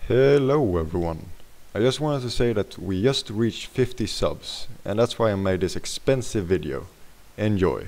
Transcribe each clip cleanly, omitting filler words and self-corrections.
Hello everyone. I just wanted to say that we just reached 50 subs, and that's why I made this expensive video. Enjoy.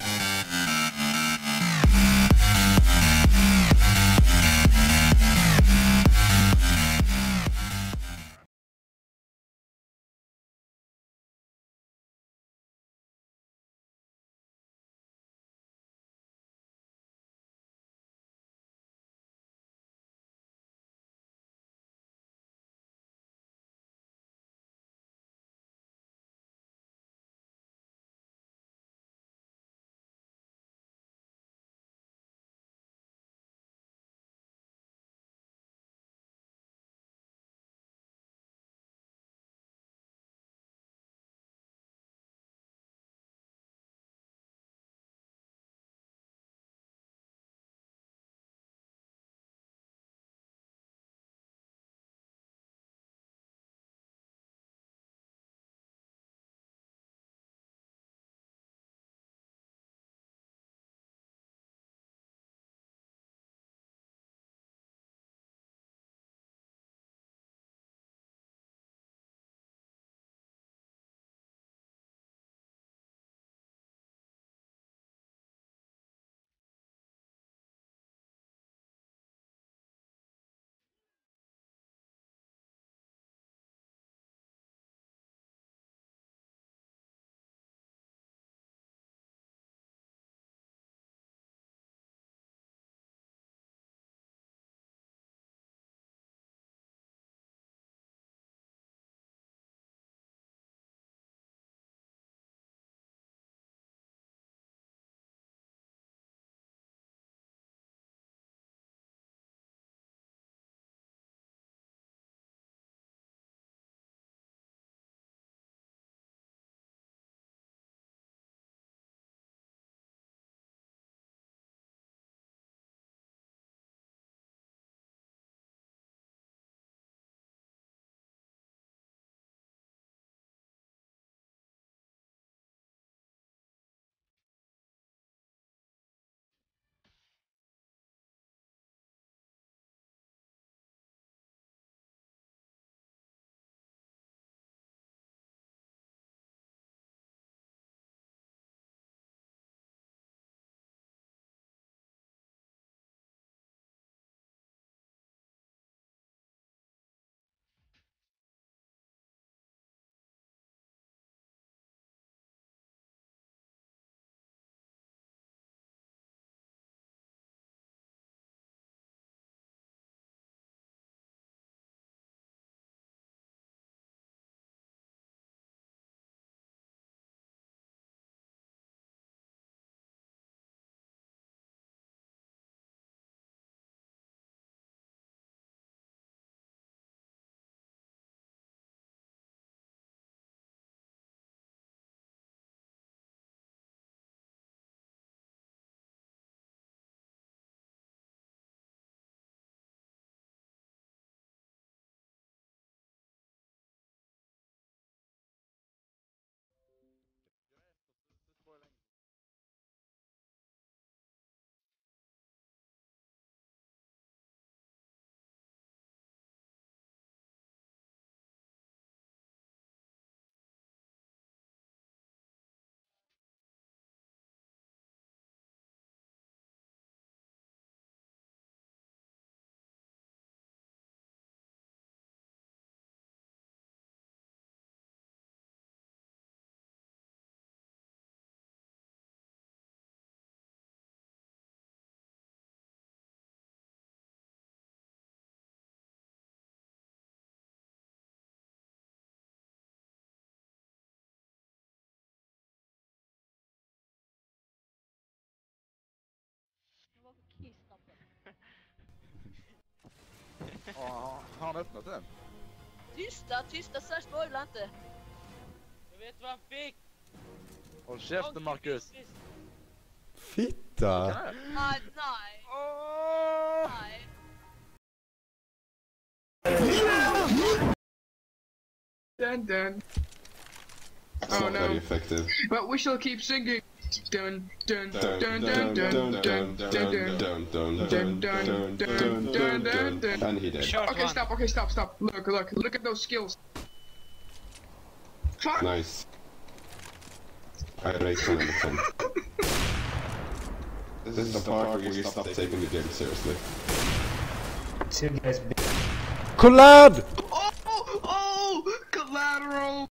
Har han öppnat den? Tysta, så här spoila inte. Jag vet vad han fick! Håll käften, Marcus! Fitta! Nej. Oh! Nej. Dun. It's Oh not very no. effective. But we shall keep singing. Dun dun dun dun dun dun dun dun dun dun dun. And he did. Short Okay, one. stop. Okay, stop. Look at those skills. Fuck. Nice. I rate 10 out of 10. This is the part where you stop taking the game seriously. Two guys. Collab! Oh, collateral.